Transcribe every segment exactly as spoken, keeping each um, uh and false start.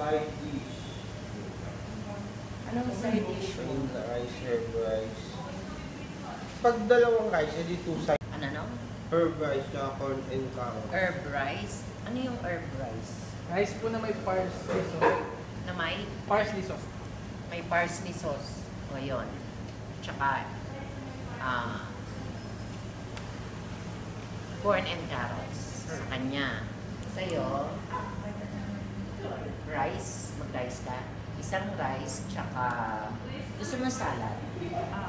Side dish. Anong side dish mo? Plain rice, herb rice. Pag dalawang rice, edi two side. Ano no? Herb rice, tsaka corn and carrot. Herb rice? Ano yung herb rice? Rice po na may parsley sauce. Na may? Parsley sauce. May parsley sauce. O yun. Tsaka, ah, corn and carrots. Sa kanya. Sa'yo, rice. Mag-rice ka. Isang rice, tsaka gusto mo salad. Ah,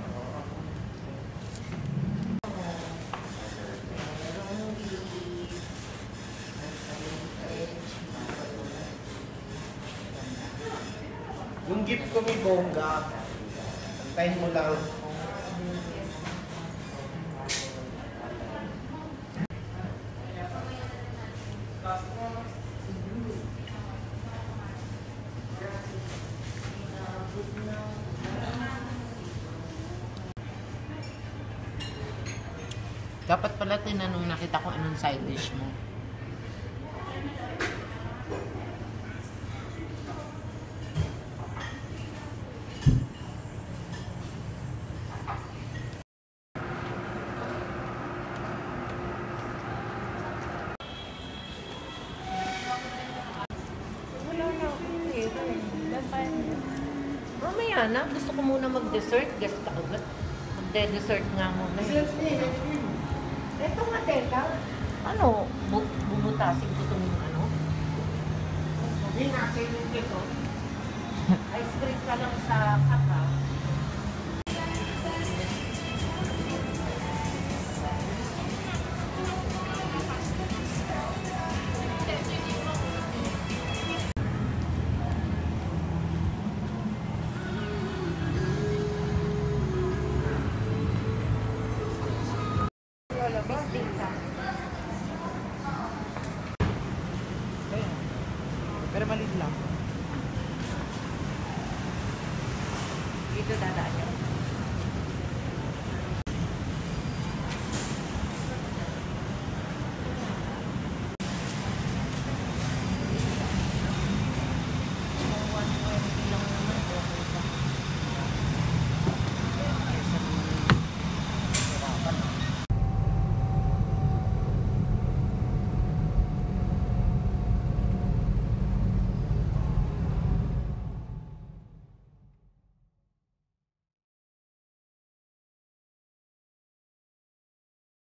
Yung gift ko may bongga. Antayin mo lang. dapat pala tinanong nakita ko anong side dish mo. Wala na ako eh. Mamaya na, gusto ko muna mag-dessert. Gusto ka agad. Magde-dessert nga muna. Ito nga, teka. Ano? Bu bubutasin ko itong ano? Hindi natin yung ito. Ice cream ka lang sa kaka. Pero maliit lang. Dito dadaan niya.